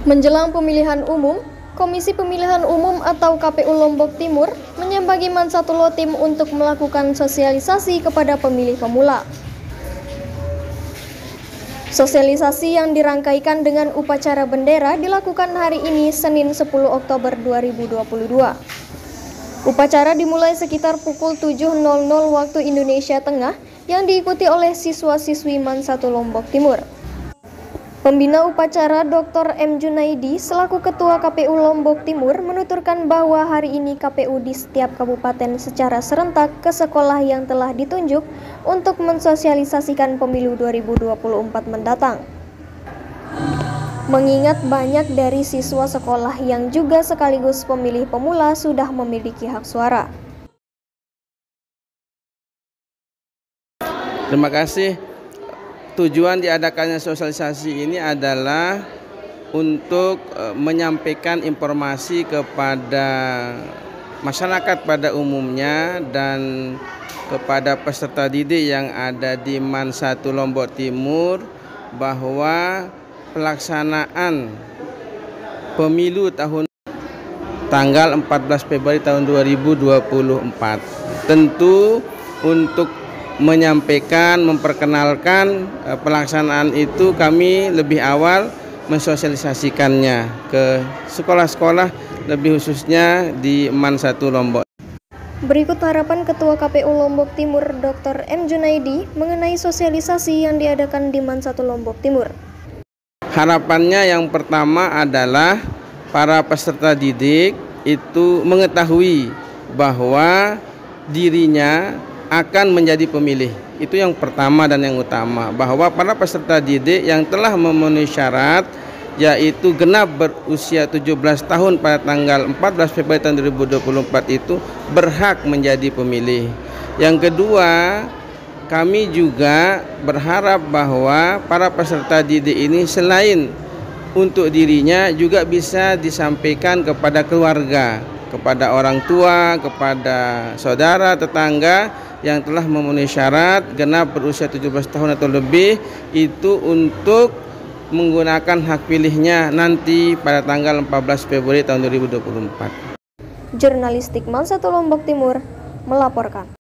Menjelang pemilihan umum, Komisi Pemilihan Umum atau KPU Lombok Timur menyambangi Mansatulo-Tim untuk melakukan sosialisasi kepada pemilih pemula. Sosialisasi yang dirangkaikan dengan upacara bendera dilakukan hari ini Senin 10 Oktober 2022. Upacara dimulai sekitar pukul 7.00 waktu Indonesia Tengah yang diikuti oleh siswa-siswi Mansatu Lombok Timur. Pembina upacara Dr. M. Junaidi selaku Ketua KPU Lombok Timur menuturkan bahwa hari ini KPU di setiap kabupaten secara serentak ke sekolah yang telah ditunjuk untuk mensosialisasikan pemilu 2024 mendatang. Mengingat banyak dari siswa sekolah yang juga sekaligus pemilih pemula sudah memiliki hak suara. Terima kasih. Tujuan diadakannya sosialisasi ini adalah untuk menyampaikan informasi kepada masyarakat pada umumnya dan kepada peserta didik yang ada di Mansatu Lombok Timur bahwa pelaksanaan pemilu tanggal 14 Februari tahun 2024 tentu untuk menyampaikan, memperkenalkan pelaksanaan itu kami lebih awal mensosialisasikannya ke sekolah-sekolah, lebih khususnya di Mansatu Lombok. Berikut harapan Ketua KPU Lombok Timur Dr. M. Junaidi mengenai sosialisasi yang diadakan di Mansatu Lombok Timur. Harapannya yang pertama adalah para peserta didik itu mengetahui bahwa dirinya akan menjadi pemilih. Itu yang pertama dan yang utama, bahwa para peserta didik yang telah memenuhi syarat yaitu genap berusia 17 tahun pada tanggal 14 Februari tahun 2024 itu berhak menjadi pemilih. Yang kedua, kami juga berharap bahwa para peserta didik ini selain untuk dirinya juga bisa disampaikan kepada keluarga, kepada orang tua, kepada saudara, tetangga yang telah memenuhi syarat genap berusia 17 tahun atau lebih itu untuk menggunakan hak pilihnya nanti pada tanggal 14 Februari tahun 2024. Jurnalistik Mansatu Lombok Timur melaporkan.